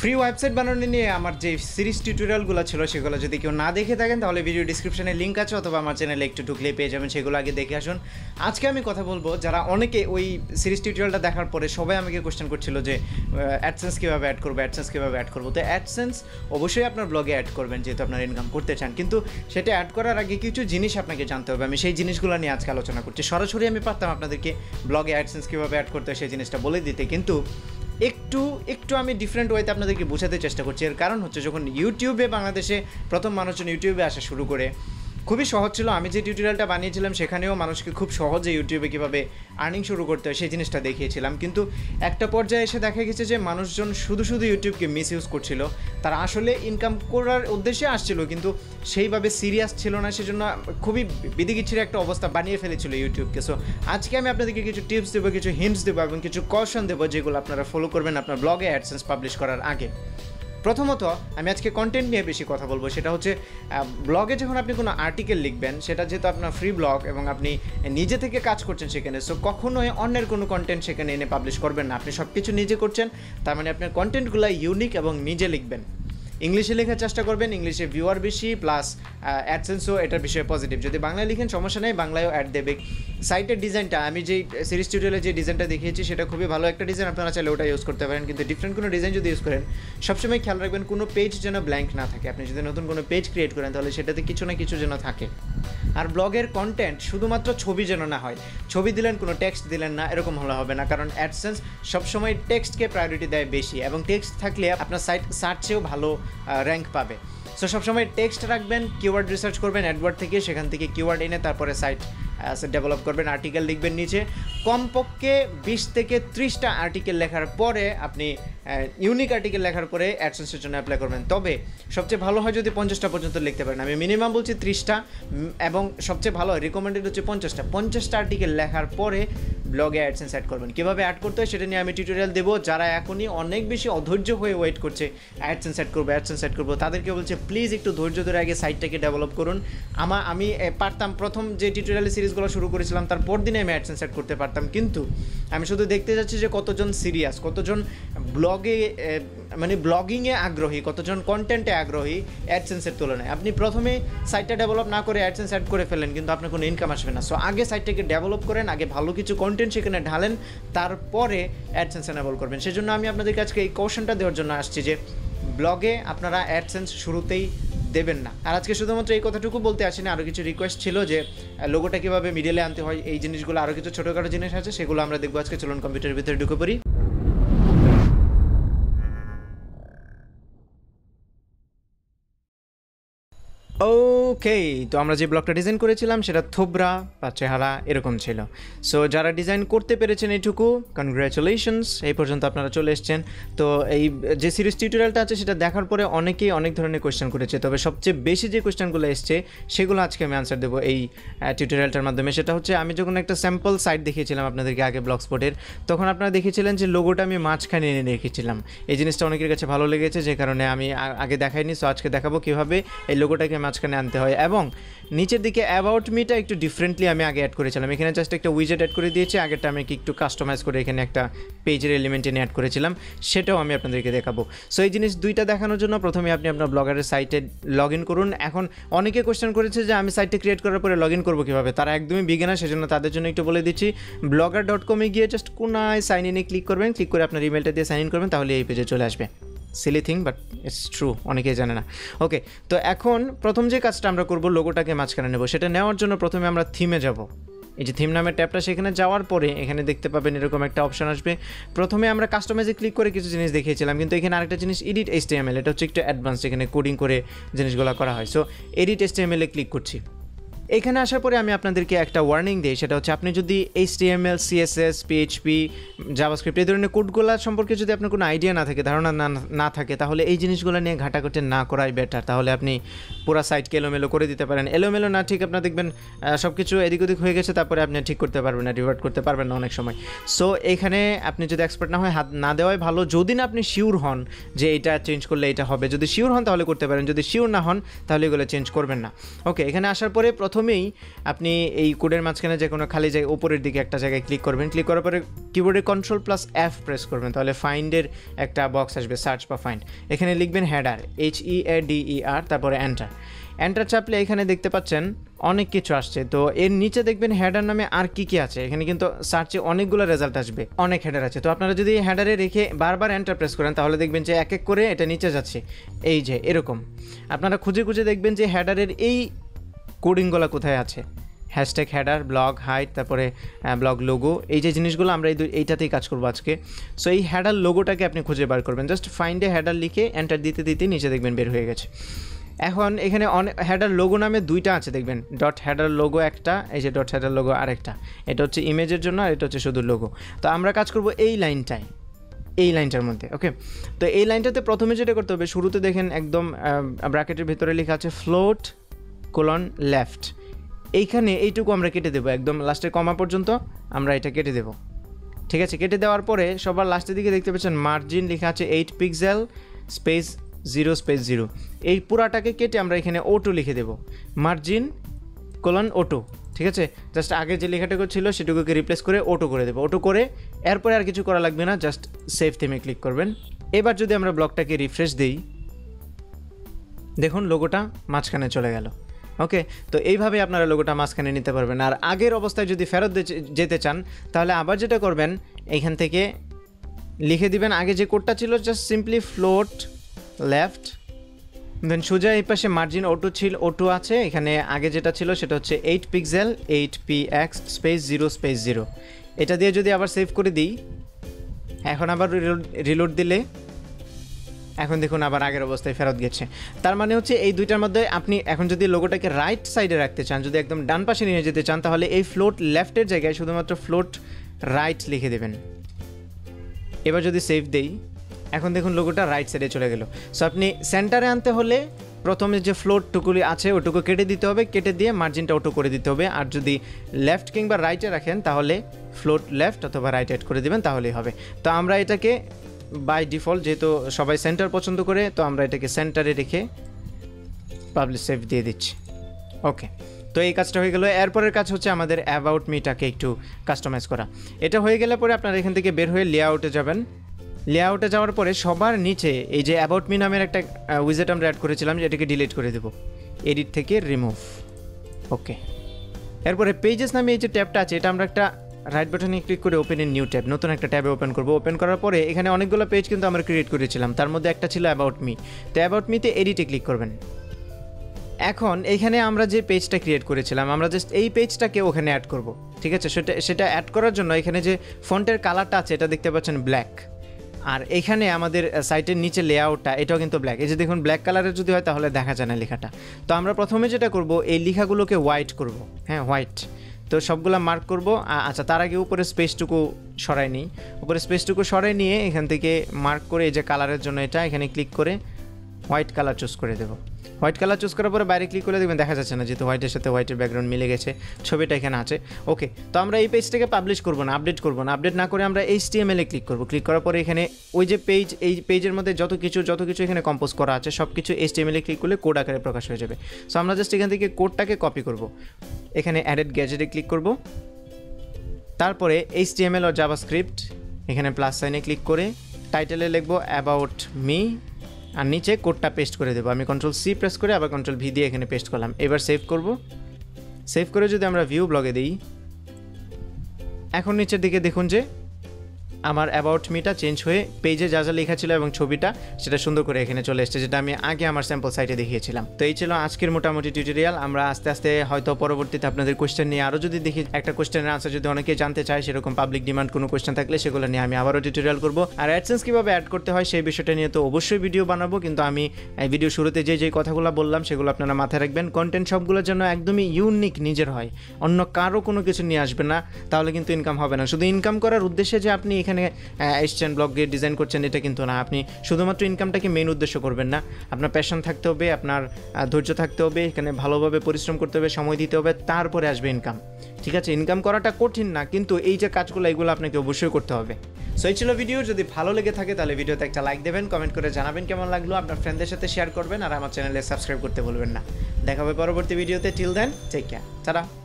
Free website বানানো নিয়ে আমার যে সিরিজ টিউটোরিয়ালগুলো ছিল সেগুলো যদি কেউ না দেখে থাকেন তাহলে ভিডিও ডিসক্রিপশনে লিঙ্ক আছে অথবা আমার চ্যানেলে একটু ঢুকলে পেয়ে যাবেন, সেগুলো আগে দেখে আসুন। আজকে আমি কথা বলবো যারা অনেকে ওই সিরিজ টিউটোরিয়ালটা দেখার পরে সবাই আমাকে কোশ্চেন করছিল যে অ্যাডসেন্স কীভাবে অ্যাড করবো, অ্যাডসেন্স কীভাবে অ্যাড করবো। তো অ্যাডসেন্স অবশ্যই আপনার ব্লগে অ্যাড করবেন যেহেতু আপনার ইনকাম করতে চান, কিন্তু সেটা অ্যাড করার আগে কিছু জিনিস আপনাকে জানতে হবে। আমি সেই জিনিসগুলো নিয়ে আজকে আলোচনা করছি। সরাসরি আমি পারতাম আপনাদেরকে ব্লগে অ্যাডসেন্স কীভাবে অ্যাড করতে হয় সেই জিনিসটা বলে দিতে, কিন্তু একটু আমি ডিফারেন্ট ওয়েতে আপনাদেরকে বোঝাতে চেষ্টা করছি। এর কারণ হচ্ছে যখন ইউটিউবে বাংলাদেশে প্রথম মানুষজন ইউটিউবে আসা শুরু করে খুবই সহজ ছিল। আমি যে টিউটোরিয়ালটা বানিয়েছিলাম সেখানেও মানুষকে খুব সহজে ইউটিউবে কীভাবে আর্নিং শুরু করতে হয় সেই জিনিসটা দেখিয়েছিলাম, কিন্তু একটা পর্যায়ে এসে দেখা গেছে যে মানুষজন শুধু ইউটিউবকে মিস ইউজ করছিল। তারা আসলে ইনকাম করার উদ্দেশ্যে আসছিল কিন্তু সেইভাবে সিরিয়াস ছিল না, সেজন্য খুবই বিদিকিচ্ছির একটা অবস্থা বানিয়ে ফেলেছিল ইউটিউবকে। সো আজকে আমি আপনাদেরকে কিছু টিপস দেবো, কিছু হিন্টস দেবো এবং কিছু কশন দেবো যেগুলো আপনারা ফলো করবেন আপনার ব্লগে অ্যাডসেন্স পাবলিশ করার আগে। প্রথমত আমি আজকে কন্টেন্ট নিয়ে বেশি কথা বলবো। সেটা হচ্ছে ব্লগে যখন আপনি কোনো আর্টিকেল লিখবেন, সেটা যেহেতু আপনার ফ্রি ব্লগ এবং আপনি নিজে থেকে কাজ করছেন সেখানে, সো কখনোই অন্যের কোনো কন্টেন্ট সেখানে এনে পাবলিশ করবেন না। আপনি সব কিছু নিজে করছেন, তার মানে আপনার কন্টেন্টগুলো ইউনিক এবং নিজে লিখবেন। ইংলিশে লেখার চেষ্টা করবেন, ইংলিশে ভিউয়ার বেশি প্লাস অ্যাডসেন্সও এটার বিষয়ে পজিটিভ। যদি বাংলায় লিখেন সমস্যা নেই, বাংলায়ও অ্যাড দেবে। সাইটের ডিজাইনটা আমি যেই সিরিজ টিউটোরিয়ালে যে ডিজাইনটা দেখিয়েছি সেটা খুবই ভালো একটা ডিজাইন, আপনারা চাইলে ওটা ইউজ করতে পারেন, কিন্তু ডিফারেন্ট কোনো ডিজাইন যদি ইউজ করেন সবসময় খেয়াল রাখবেন কোনো পেজ যেন ব্ল্যাঙ্ক না থাকে। আপনি যদি নতুন কোনো পেজ ক্রিয়েট করেন তাহলে সেটাতে কিছু না কিছু যেন থাকে। আর ব্লগের কন্টেন্ট শুধুমাত্র ছবি যেন না হয়, ছবি দিলেন কোনো টেক্সট দিলেন না এরকম হলে হবে না, কারণ অ্যাডসেন্স সবসময় টেক্সটকে প্রায়োরিটি দেয় বেশি এবং টেক্সট থাকলে আপনার সাইট সার্চেও ভালো র্যাঙ্ক পাবে। সো সবসময় টেক্সট রাখবেন, কিওয়ার্ড রিসার্চ করবেন অ্যাডওয়ার্ড থেকে, সেখান থেকে কিওয়ার্ড এনে তারপরে সাইট ডেভেলপ করবেন। আর্টিকেল লিখবেন নিচে কমপক্ষে 20 থেকে 30টা আর্টিকেল লেখার পরে আপনি ইউনিক আর্টিকেল লেখার পরে অ্যাডসেন্সের জন্য অ্যাপ্লাই করবেন। তবে সবচেয়ে ভালো হয় যদি 50টা পর্যন্ত লিখতে পারেন। আমি মিনিমাম বলছি 30টা এবং সবচেয়ে ভালো হয় রিকমেন্ডেড হচ্ছে 50টা আর্টিকেল লেখার পরে ব্লগে অ্যাডসেন্স অ্যাড করবেন। কীভাবে অ্যাড করতে হয় সেটা নিয়ে আমি টিউটোরিয়াল দেবো। যারা এখনই অনেক বেশি অধৈর্য হয়ে ওয়েট করছে অ্যাডসেন্স অ্যাড করবো তাদেরকে বলছে প্লিজ একটু ধৈর্য ধরে আগে সাইটটাকে ডেভেলপ করুন। আমি পারতাম প্রথম যে টিউটোরিয়ালের সিরিজগুলো শুরু করেছিলাম তার পরদিনে আমি অ্যাডসেন্স অ্যাড করতে পারতাম, কিন্তু আমি শুধু দেখতে যাচ্ছি যে কতজন সিরিয়াস, কতজন ব্লগে মানে ব্লগিংয়ে আগ্রহী, কতজন কন্টেন্টে আগ্রহী অ্যাডসেন্সের তুলনায়। আপনি প্রথমে সাইটটা ডেভেলপ না করে অ্যাডসেন্স অ্যাড করে ফেলেন কিন্তু আপনার কোনো ইনকাম আসবে না। সো আগে সাইটটাকে ডেভেলপ করেন, আগে ভালো কিছু কন্টেন্ট সেখানে ঢালেন, তারপরে অ্যাডসেন্স এনেবল করবেন। সেজন্য আমি আপনাদেরকে আজকে এই কৌশলটা দেওয়ার জন্য আসছি যে ব্লগে আপনারা অ্যাডসেন্স শুরুতেই দেবেন না। আর আজকে শুধুমাত্র এই কথাটুকু বলতে আসিনি, আরও কিছু রিকোয়েস্ট ছিল যে লোগোটা কীভাবে মিডিলে আনতে হয়, এই জিনিসগুলো আরও কিছু ছোটোখাটো জিনিস আছে সেগুলো আমরা দেখবো আজকে। চলুন কম্পিউটারের ভিতরে ঢুকে পড়ি। ওকে, তো আমরা যে ব্লগটা ডিজাইন করেছিলাম সেটা থোবরা বা চেহারা এরকম ছিল। সো যারা ডিজাইন করতে পেরেছেন এইটুকু কনগ্র্যাচুলেশনস, এই পর্যন্ত আপনারা চলে এসছেন। তো এই যে সিরিজ টিউটোরিয়ালটা আছে সেটা দেখার পরে অনেকেই অনেক ধরনের কোয়েশ্চেন করেছে, তবে সবচেয়ে বেশি যে কোয়েশ্চেনগুলো এসছে সেগুলো আজকে আমি আনসার দেবো এই টিউটোরিয়ালটার মাধ্যমে। সেটা হচ্ছে আমি যখন একটা স্যাম্পল সাইট দেখিয়েছিলাম আপনাদেরকে আগে ব্লগস্পটের, তখন আপনারা দেখেছিলেন যে লোগোটা আমি মাঝখানে এনে রেখেছিলাম। এই জিনিসটা অনেকের কাছে ভালো লেগেছে যে কারণে আমি আগে দেখাইনি। সো আজকে দেখাবো কীভাবে এই লোগোটাকে মাঝখানে আনতে হয়। এবং নিচের দিকে অ্যাবাউট মিটা একটু ডিফারেন্টলি আমি আগে অ্যাড করেছিলাম। এখানে জাস্ট একটা উইজেট অ্যাড করে দিয়েছি, আগেরটা আমি একটু কাস্টমাইজ করে এখানে একটা পেজের এলিমেন্ট এনে অ্যাড করেছিলাম, সেটাও আমি আপনাদেরকে দেখাবো। সো এই জিনিস দুইটা দেখানোর জন্য প্রথমে আপনি আপনার ব্লগারের সাইটে লগ ইন করুন। এখন অনেকে কোয়েশ্চেন করেছে যে আমি সাইটে ক্রিয়েট করার পরে লগ ইন করবো কীভাবে, তারা একদমই বিগিনার, সেজন্য তাদের জন্য একটু বলে দিচ্ছি। blogger.com-এ গিয়ে জাস্ট কোনায় সাইন ইনে ক্লিক করবেন, ক্লিক করে আপনার ইমেলটা দিয়ে সাইন ইন করবেন, তাহলে এই পেজে চলে আসবে। Silly thing but it's true, অনেকেই জানে না। ওকে, তো এখন প্রথম যে কাজটা আমরা করবো লোগোটাকে মাঝখানে নেব। সেটা নেওয়ার জন্য প্রথমে আমরা থিমে যাব। এই যে থিম নামের ট্যাবটা, সেখানে যাওয়ার পরে এখানে দেখতে পাবেন এরকম একটা অপশন আসবে। প্রথমে আমরা কাস্টমাইজে ক্লিক করে কিছু জিনিস দেখিয়েছিলাম, কিন্তু এখানে আরেকটা জিনিস এডিট HTML, এটা হচ্ছে একটু অ্যাডভান্স, এখানে কোডিং করে জিনিসগুলো করা হয়। সো এডিট HTML-এ ক্লিক করছি। এখানে আসার পরে আমি আপনাদেরকে একটা ওয়ার্নিং দিই, সেটা হচ্ছে আপনি যদি HTML, CSS, PHP, জাভাস্ক্রিপ্ট এই ধরনের কোডগুলো সম্পর্কে যদি আপনার কোনো আইডিয়া না থাকে, ধারণা না থাকে, তাহলে এই জিনিসগুলো নিয়ে ঘাটাঘাটি না করাই বেটার। তাহলে আপনি পুরো সাইটকে এলোমেলো করে দিতে পারেন। এলোমেলো না ঠিক আপনার দেখবেন সব কিছু এদিক ওদিক হয়ে গেছে, তারপরে আপনি ঠিক করতে পারবেন না, রিভার্ট করতে পারবেন না অনেক সময়। সো এখানে আপনি যদি এক্সপার্ট না হয় হাত না দেওয়াই ভালো। যদি না আপনি শিওর হন যে এটা চেঞ্জ করলে এটা হবে, যদি শিওর হন তাহলে করতে পারেন, যদি শিওর না হন তাহলে এগুলো চেঞ্জ করবেন না। ওকে, এখানে আসার পরে প্রথমেই আপনি এই কোডের মাঝখানে যে কোনো খালি জায়গায় উপরের দিকে একটা জায়গায় ক্লিক করবেন, ক্লিক করার পরে কিবোর্ডে Ctrl+F প্রেস করবেন, তাহলে ফাইন্ডের একটা বক্স আসবে, সার্চ বা ফাইন্ড, এখানে লিখবেন হেডার HEADER, তারপরে এন্টার চাপলে এখানে দেখতে পাচ্ছেন অনেক কিছু আসছে। তো এর নিচে দেখবেন হেডার নামে আর কি কি আছে, এখানে কিন্তু সার্চে অনেকগুলো রেজাল্ট আসবে, অনেক হেডার আছে। তো আপনারা যদি হেডারে রেখে বারবার এন্টার প্রেস করেন তাহলে দেখবেন যে এক এক করে এটা নিচে যাচ্ছে, এই যে এরকম। আপনারা খুঁজে খুঁজে দেখবেন যে হেডারের এই কোডিংগুলো কোথায় আছে, হ্যাশট্যাগ হেডার, ব্লগ হাইট, তারপরে ব্লগ লোগো, এই যে জিনিসগুলো আমরা এইটাতেই কাজ করবো আজকে। সো এই হেডার লোগোটাকে আপনি খুঁজে বার করবেন, জাস্ট ফাইন্ডে হেডার লিখে এন্টার দিতে দিতে নিচে দেখবেন বের হয়ে গেছে। এখন এখানে হেডার লোগো নামে দুইটা আছে দেখবেন, ডট হেডার লোগো একটা, এই যে ডট হেডার লোগো আরেকটা, এটা হচ্ছে ইমেজের জন্য আর এটা হচ্ছে শুধু লোগো। তো আমরা কাজ করব এই লাইনটায়, এই লাইনটার মধ্যে। ওকে, তো এই লাইনটাতে প্রথমে যেটা করতে হবে, শুরুতে দেখেন একদম ব্র্যাকেটের ভিতরে লেখা আছে ফ্লোট :লেফট, এইখানে এইটুকু আমরা কেটে দেবো, একদম লাস্টের কমা পর্যন্ত আমরা এটা কেটে দেবো। ঠিক আছে, কেটে দেওয়ার পরে সবার লাস্টের দিকে দেখতে পাচ্ছেন মার্জিন লেখা আছে 8 পিক্সেল স্পেস 0 স্পেস 0, এই পুরাটাকে কেটে আমরা এখানে O2 লিখে দেবো, মার্জিন :O2। ঠিক আছে, জাস্ট আগে যে লেখাটুকু ছিল সেটুকুকে রিপ্লেস করে O2 করে দেবো। O2 করে এরপরে আর কিছু করা লাগবে না, জাস্ট সেভ থেমে ক্লিক করবেন। এবার যদি আমরা ব্লগটাকে রিফ্রেশ দিই, দেখুন লোগোটা মাঝখানে চলে গেল। ওকে, তো এইভাবে আপনারা লোগোটা মাঝখানে নিতে পারবেন। আর আগের অবস্থায় যদি ফেরত যেতে চান তাহলে আবার যেটা করবেন, এইখান থেকে লিখে দিবেন আগে যে কোডটা ছিল, just simply float left, then সোজা এই পাশে মার্জিন O2 আছে, এখানে আগে যেটা ছিল সেটা হচ্ছে 8 পিক্সেল 8px স্পেস 0 স্পেস 0, এটা দিয়ে যদি আবার সেভ করে দিই, এখন আবার রিলোড দিলে এখন দেখুন আবার আগের অবস্থায় ফেরত গেছে। তার মানে হচ্ছে এই দুইটার মধ্যে আপনি এখন যদি লোগোটাকে রাইট সাইডে রাখতে চান, যদি একদম ডান পাশে নিয়ে যেতে চান, তাহলে এই ফ্লোট লেফটের জায়গায় শুধুমাত্র ফ্লোট রাইট লিখে দেবেন। এবার যদি সেভ দেই, এখন দেখুন লোগোটা রাইট সাইডে চলে গেল। সো আপনি সেন্টারে আনতে হলে প্রথমে যে ফ্লোটটুকুলি আছে ওটুকু কেটে দিতে হবে, কেটে দিয়ে মার্জিনটা ওটু করে দিতে হবে। আর যদি লেফট কিংবা রাইটে রাখেন তাহলে ফ্লোট লেফট অথবা রাইট এড করে দেবেন, তাহলেই হবে। তো আমরা এটাকে বাই ডিফল্ট, যেহেতু সবাই সেন্টার পছন্দ করে, তো আমরা এটাকে সেন্টারে রেখে পাবলিশ সেভ দিয়ে দিচ্ছি। ওকে, তো এই কাজটা হয়ে গেল। এরপরের কাজ হচ্ছে আমাদের অ্যাবাউট মিটাকে একটু কাস্টমাইজ করা। এটা হয়ে গেলে পরে আপনারা এখান থেকে বের হয়ে লেআউটে যাবেন। লেআউটে যাওয়ার পরে সবার নিচে এই যে অ্যাবাউট মি নামের একটা উইজেট আমরা অ্যাড করেছিলাম, এটাকে ডিলিট করে দেবো, এডিট থেকে রিমুভ। ওকে, এরপরে পেজেস নামে এই যে ট্যাবটা আছে, এটা আমরা একটা রাইট বাটনে ক্লিক করে ওপেন এ নিউ ট্যাব, নতুন একটা ট্যাবে ওপেন করবো। ওপেন করার পরে এখানে অনেকগুলো পেজ কিন্তু আমরা ক্রিয়েট করেছিলাম, তার মধ্যে একটা ছিল অ্যাবাউট মি। তো অ্যাবাউট মিতে এডিটে ক্লিক করবেন। এখন এইখানে আমরা যে পেজটা ক্রিয়েট করেছিলাম, আমরা জাস্ট এই পেজটাকে ওখানে অ্যাড করব। ঠিক আছে, সেটা অ্যাড করার জন্য এখানে যে ফন্টের কালারটা আছে এটা দেখতে পাচ্ছেন ব্ল্যাক, আর এখানে আমাদের সাইটের নিচে লেআউটটা এটাও কিন্তু ব্ল্যাক। এই যে দেখুন ব্ল্যাক কালারের যদি হয় তাহলে দেখা যায় না লেখাটা। তো আমরা প্রথমে যেটা করব, এই লেখাগুলোকে হোয়াইট করব। হ্যাঁ, হোয়াইট। তো সবগুলো মার্ক করব। আচ্ছা, তার আগে উপরে স্পেসটুকু সরাই নিই। উপরে স্পেসটুকু সরাই নিয়ে এখান থেকে মার্ক করে এই যে কালারের জন্য এটা এখানে ক্লিক করে হোয়াইট কালার চুজ করে দেবো। হোয়াইট কালার চুজ করার পরে বাইরে ক্লিক করে দেখবেন দেখা যাচ্ছে না, যেহেতু হোয়াইটের সাথে হোয়াইটের ব্যাকগ্রাউন্ড মিলে গেছে, ছবিটা এখানে আছে। ওকে, তো আমরা এই পেজটাকে পাবলিশ করবো না, আপডেট করবো না। আপডেট না করে আমরা HTML এ ক্লিক করবো। ক্লিক করার পরে এখানে ওই যে পেজ, এই পেজের মধ্যে যত কিছু এখানে কম্পোজ করা আছে সব কিছু HTML এ ক্লিক করলে কোড আকারে প্রকাশ হয়ে যাবে। সো আমরা জাস্ট এখান থেকে কোডটাকে কপি করব। এখানে অ্যাডেড গ্যাজেটে ক্লিক করব, তারপরে HTML ও জাভাস্ক্রিপ্ট এখানে প্লাস সাইনে ক্লিক করে টাইটেলে লিখবো অ্যাবাউট মি, আর নিচে কোডটা পেস্ট করে দেবো। আমি Ctrl+C প্রেস করে আবার Ctrl+V দিয়ে এখানে পেস্ট করলাম। এবার সেভ করব। সেভ করে যদি আমরা ভিউ ব্লগে দিই, এখন নিচের দিকে দেখুন যে আমার অ্যাবাউট মিটা চেঞ্জ হয়ে পেজে যা যা লেখা ছিল এবং ছবিটা সেটা সুন্দর করে এখানে চলে এসেছে, যেটা আমি আগে আমার স্যাম্পল সাইটে দেখিয়েছিলাম। তো এই ছিল আজকের মোটামুটি টিউটোরিয়াল। আমরা আস্তে আস্তে হয়তো পরবর্তীতে আপনাদের কোয়েশ্চেন নিয়ে আরও যদি দেখি, একটা কোয়েশ্চেনের আনসার যদি অনেকে জানতে চায়, সেরকম পাবলিক ডিমান্ড কোনো কোয়েশ্চেন থাকলে সেগুলো নিয়ে আমি আবারও টিউটোরিয়াল করব। আর অ্যাডসেন্স কীভাবে অ্যাড করতে হয় সেই বিষয়টা নিয়ে তো অবশ্যই ভিডিও বানাবো, কিন্তু আমি এই ভিডিও শুরুতে যে কথাগুলো বললাম সেগুলো আপনারা মাথায় রাখবেন। কন্টেন্ট সবগুলোর জন্য একদমই ইউনিক নিজের হয়, অন্য কারো কোনো কিছু নিয়ে আসবে না, তাহলে কিন্তু ইনকাম হবে না। শুধু ইনকাম করার উদ্দেশ্যে যে আপনি এখানে ব্লগে ডিজাইন করছেন এটা কিন্তু না। আপনি শুধুমাত্র ইনকামটাকে মেইন উদ্দেশ্য করবেন না, আপনার প্যাশন থাকতে হবে, আপনার ধৈর্য থাকতে হবে, এখানে ভালোভাবে পরিশ্রম করতে হবে, সময় দিতে হবে, তারপরে আসবে ইনকাম। ঠিক আছে, ইনকাম করাটা কঠিন না, কিন্তু এই যে কাজগুলো এগুলো আপনাকে অবশ্যই করতে হবে। সো এই ছিল ভিডিও। যদি ভালো লেগে থাকে তাহলে ভিডিওতে একটা লাইক দেবেন, কমেন্ট করে জানাবেন কেমন লাগলো, আপনার ফ্রেন্ডদের সাথে শেয়ার করবেন, আর আমার চ্যানেলে সাবস্ক্রাইব করতে ভুলবেন না। দেখা হবে পরবর্তী ভিডিওতে। Till then take care, tata.